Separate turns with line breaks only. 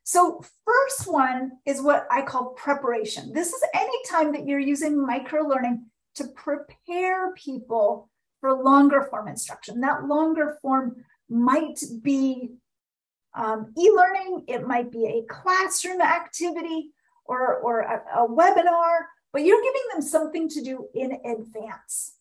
So first one is what I call preparation. This is any time that you're using microlearning to prepare people for longer form instruction. That longer form might be e-learning, it might be a classroom activity or a webinar, but you're giving them something to do in advance.